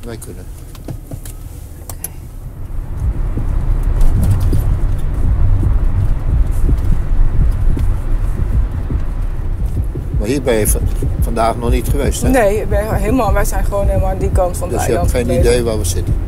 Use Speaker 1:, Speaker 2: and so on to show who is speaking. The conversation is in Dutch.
Speaker 1: Wij kunnen.
Speaker 2: Oké.
Speaker 1: Maar hier ben je vandaag nog niet geweest, hè?
Speaker 2: Nee, wij zijn gewoon helemaal aan die kant van het
Speaker 1: Dus je
Speaker 2: eiland
Speaker 1: hebt geen
Speaker 2: gebleven.
Speaker 1: idee waar we zitten?